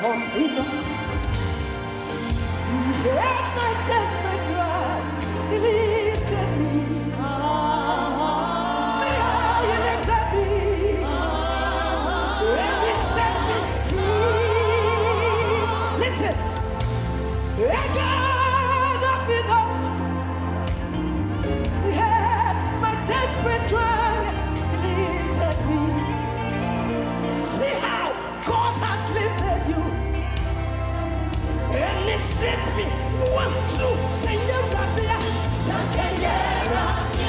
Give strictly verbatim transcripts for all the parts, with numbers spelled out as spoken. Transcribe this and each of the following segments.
freedom. Yeah, my desperate cry, he lifted me. See how he lifted me. And he set me free. Listen, a God of enough. He heard my desperate cry, he lifted me. See how God has lifted you. And he sets me. One, two, say the ratia, Sakayera,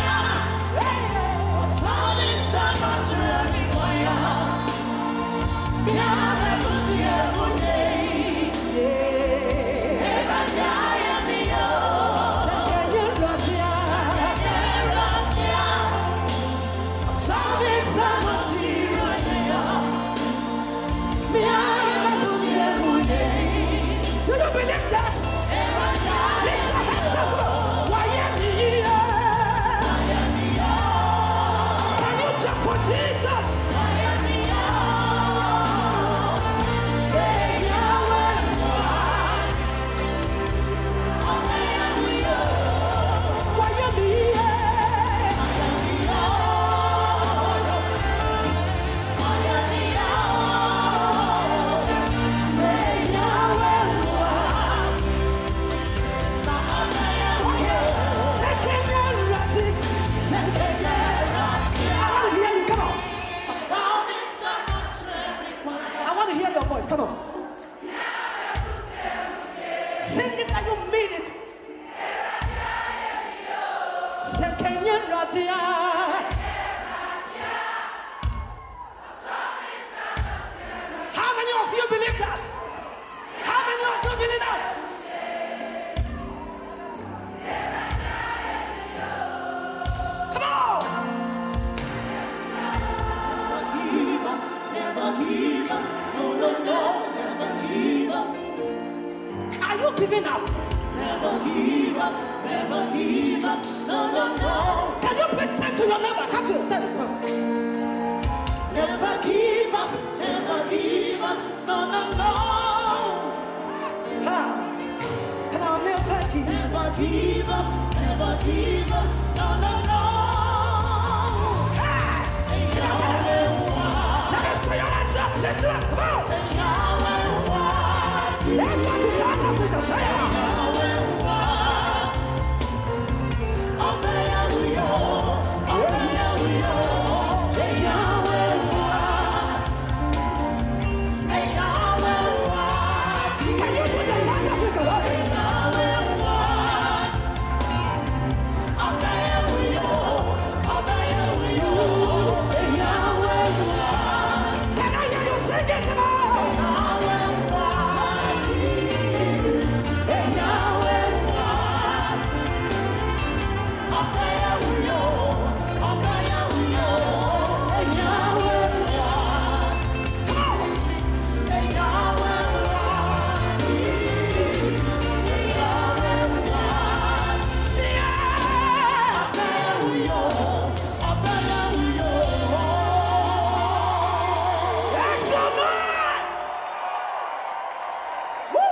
yeah, Solid Samatra, Mikoya, Biana Musia, Monday, yeah, Rajaya, Mio, Sakayera, Solid Samatra, Biana Musia, Monday. Do you believe that? Lift your hands up. Why am I here? Can you jump for Jesus? Why am I here? Say Yahweh. Why am I here? Why am I here? Say Yahweh. Come on. Sing it like you mean it. Sekenya Radia. How many of you believe that? How many of you believe that? Come on. Never give up, never give up. No, no, no, never give up. Are you giving up? Never give up, never give up. No, no, no. Can you please turn to your neighbor? Can't you? Tell him. Never give up, never give up. No, no, no. Ah. Come on, never give up. Never give up, never give up. No, no, no. Ah. Let me see your hands up. Let's do it. Come on.